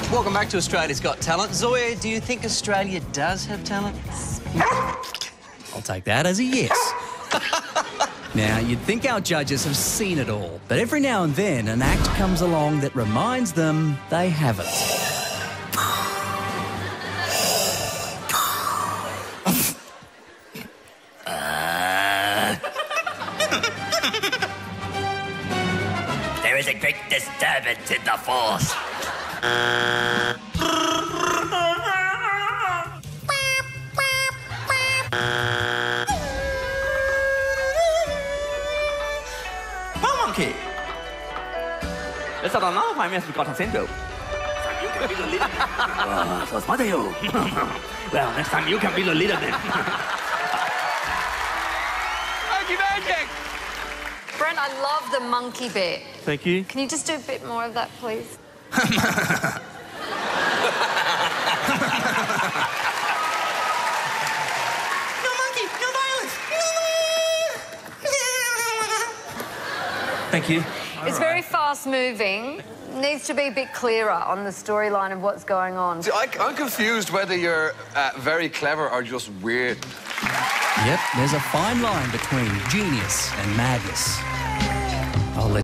Welcome back to Australia's Got Talent. Zoya, do you think Australia does have talent? I'll take that as a yes. Now, you'd think our judges have seen it all, but every now and then an act comes along that reminds them they haven't. There is a great disturbance in the force. Monkey. Let's start now. 5 minutes we got a central. You can be the leader. So smart you. Well, next time you can be the leader then. Monkey magic. Brent, I love the monkey bit. Thank you. Can you just do a bit more of that, please? No monkey, no violence. Thank you. It's very fast-moving. Needs to be a bit clearer on the storyline of what's going on. See, I'm confused whether you're very clever or just weird. Yep, there's a fine line between genius and madness. I'll let